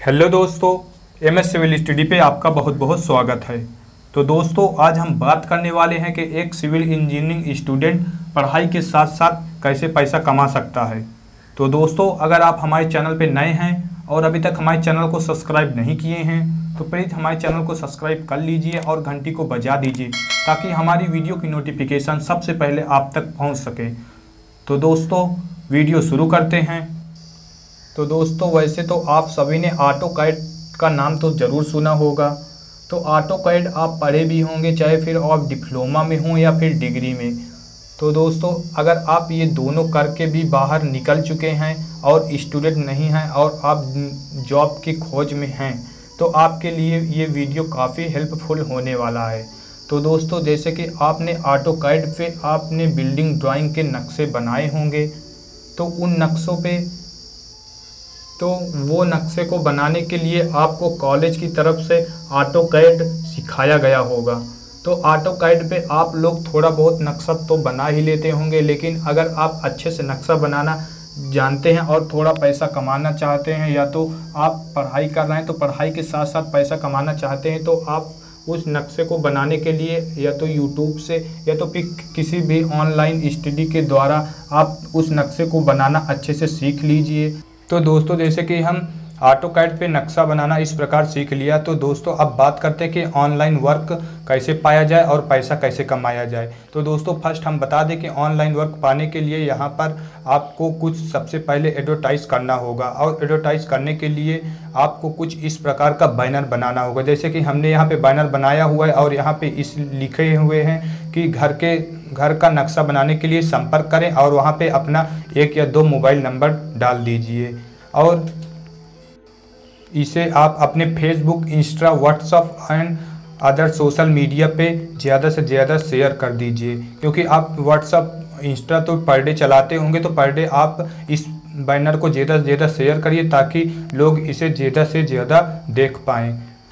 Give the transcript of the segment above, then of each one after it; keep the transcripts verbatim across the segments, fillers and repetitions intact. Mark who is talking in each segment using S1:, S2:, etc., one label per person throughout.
S1: Hello दोस्तों, M S civil study पे आपका बहुत बहुत स्वागत है। तो दोस्तों, आज हम बात करने वाले हैं कि एक सिविल इंजीनियरिंग स्टूडेंट पढ़ाई के साथ साथ कैसे पैसा कमा सकता है। तो दोस्तों, अगर आप हमारे चैनल पे नए हैं और अभी तक हमारे चैनल को सब्सक्राइब नहीं किए हैं तो प्लीज़ हमारे चैनल को सब्सक्राइब कर लीजिए और घंटी को बजा दीजिए ताकि हमारी वीडियो की नोटिफिकेशन सबसे पहले आप तक पहुँच सके। तो दोस्तों, वीडियो शुरू करते हैं। तो दोस्तों, वैसे तो आप सभी ने ऑटोकैड का नाम तो ज़रूर सुना होगा। तो ऑटोकैड आप पढ़े भी होंगे, चाहे फिर आप डिप्लोमा में हों या फिर डिग्री में। तो दोस्तों, अगर आप ये दोनों करके भी बाहर निकल चुके हैं और स्टूडेंट नहीं हैं और आप जॉब की खोज में हैं तो आपके लिए ये वीडियो काफ़ी हेल्पफुल होने वाला है। तो दोस्तों, जैसे कि आपने ऑटोकैड पे आपने बिल्डिंग ड्राइंग के नक्शे बनाए होंगे, तो उन नक्शों पे तो वो नक्शे को बनाने के लिए आपको कॉलेज की तरफ से ऑटोकैड सिखाया गया होगा। तो ऑटोकैड पे आप लोग थोड़ा बहुत नक्शा तो बना ही लेते होंगे, लेकिन अगर आप अच्छे से नक्शा बनाना जानते हैं और थोड़ा पैसा कमाना चाहते हैं, या तो आप पढ़ाई कर रहे हैं तो पढ़ाई के साथ साथ पैसा कमाना चाहते हैं, तो आप उस नक्शे को बनाने के लिए या तो यूट्यूब से या तो फिर किसी भी ऑनलाइन स्टडी के द्वारा आप उस नक्शे को बनाना अच्छे से सीख लीजिए। तो दोस्तों, जैसे कि हम ऑटोकैड पे नक्शा बनाना इस प्रकार सीख लिया, तो दोस्तों अब बात करते हैं कि ऑनलाइन वर्क कैसे पाया जाए और पैसा कैसे कमाया जाए। तो दोस्तों, फर्स्ट हम बता दें कि ऑनलाइन वर्क पाने के लिए यहाँ पर आपको कुछ सबसे पहले एडवर्टाइज़ करना होगा, और एडवर्टाइज़ करने के लिए आपको कुछ इस प्रकार का बैनर बनाना होगा। जैसे कि हमने यहाँ पे बैनर बनाया हुआ है और यहाँ पे इस लिखे हुए हैं कि घर के घर का नक्शा बनाने के लिए संपर्क करें, और वहाँ पे अपना एक या दो मोबाइल नंबर डाल दीजिए और इसे आप अपने Facebook, Insta, WhatsApp and other social media पे ज़्यादा से ज़्यादा शेयर कर दीजिए, क्योंकि आप व्हाट्सएप, इंस्टा तो पर डे चलाते होंगे, तो पर डे आप इस बैनर को ज़्यादा से ज़्यादा शेयर करिए ताकि लोग इसे ज़्यादा से ज़्यादा देख पाएँ।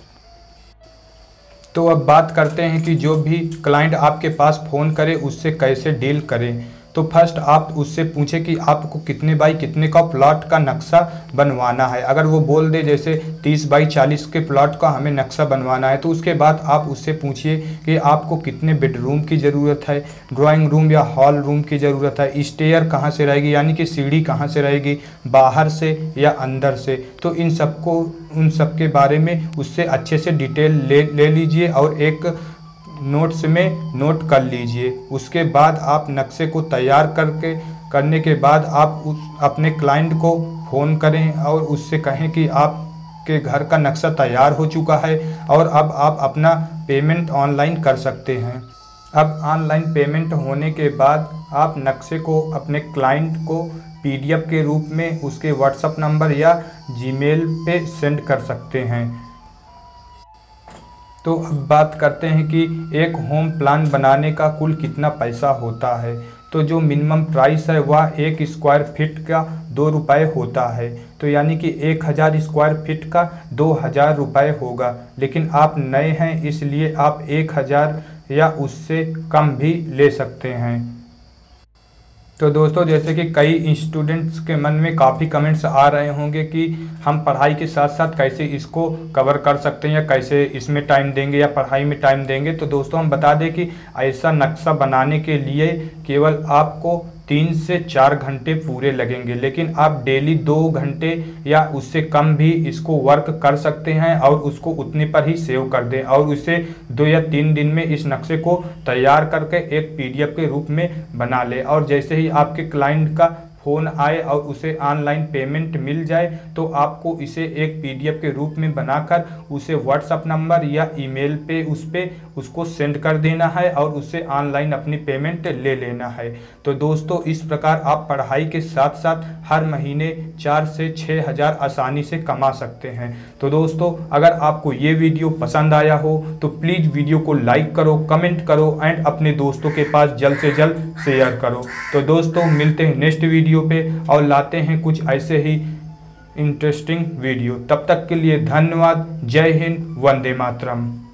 S1: तो अब बात करते हैं कि जो भी क्लाइंट आपके पास फ़ोन करे उससे कैसे डील करें। तो फर्स्ट आप उससे पूछें कि आपको कितने बाई कितने का प्लॉट का नक्शा बनवाना है। अगर वो बोल दे जैसे तीस बाई चालीस के प्लॉट का हमें नक्शा बनवाना है, तो उसके बाद आप उससे पूछिए कि आपको कितने बेडरूम की ज़रूरत है, ड्राइंग रूम या हॉल रूम की ज़रूरत है, स्टेयर कहाँ से रहेगी यानी कि सीढ़ी कहाँ से रहेगी, बाहर से या अंदर से। तो इन सबको उन सब के बारे में उससे अच्छे से डिटेल ले ले लीजिए और एक नोट्स में नोट कर लीजिए। उसके बाद आप नक्शे को तैयार करके करने के बाद आप उस अपने क्लाइंट को फ़ोन करें और उससे कहें कि आपके घर का नक्शा तैयार हो चुका है और अब आप अपना पेमेंट ऑनलाइन कर सकते हैं। अब ऑनलाइन पेमेंट होने के बाद आप नक्शे को अपने क्लाइंट को पीडीएफ के रूप में उसके व्हाट्सएप नंबर या जीमेल पे सेंड कर सकते हैं। तो अब बात करते हैं कि एक होम प्लान बनाने का कुल कितना पैसा होता है। तो जो मिनिमम प्राइस है वह एक स्क्वायर फीट का दो रुपये होता है, तो यानी कि एक हज़ार स्क्वायर फीट का दो हज़ार रुपये होगा। लेकिन आप नए हैं इसलिए आप एक हज़ार या उससे कम भी ले सकते हैं। तो दोस्तों, जैसे कि कई स्टूडेंट्स के मन में काफ़ी कमेंट्स आ रहे होंगे कि हम पढ़ाई के साथ साथ कैसे इसको कवर कर सकते हैं या कैसे इसमें टाइम देंगे या पढ़ाई में टाइम देंगे। तो दोस्तों, हम बता दें कि ऐसा नक्शा बनाने के लिए केवल आपको तीन से चार घंटे पूरे लगेंगे, लेकिन आप डेली दो घंटे या उससे कम भी इसको वर्क कर सकते हैं और उसको उतने पर ही सेव कर दें और उसे दो या तीन दिन में इस नक्शे को तैयार करके एक पीडीएफ के रूप में बना ले। और जैसे ही आपके क्लाइंट का फ़ोन आए और उसे ऑनलाइन पेमेंट मिल जाए तो आपको इसे एक पीडीएफ के रूप में बनाकर उसे व्हाट्सएप नंबर या ईमेल पे उस पे उसको सेंड कर देना है और उससे ऑनलाइन अपनी पेमेंट ले लेना है। तो दोस्तों, इस प्रकार आप पढ़ाई के साथ साथ हर महीने चार से छः हज़ार आसानी से कमा सकते हैं। तो दोस्तों, अगर आपको ये वीडियो पसंद आया हो तो प्लीज़ वीडियो को लाइक करो, कमेंट करो एंड अपने दोस्तों के पास जल्द से जल्द शेयर करो। तो दोस्तों, मिलते हैं नेक्स्ट वीडियो पे और लाते हैं कुछ ऐसे ही इंटरेस्टिंग वीडियो। तब तक के लिए धन्यवाद। जय हिंद, वंदे मातरम।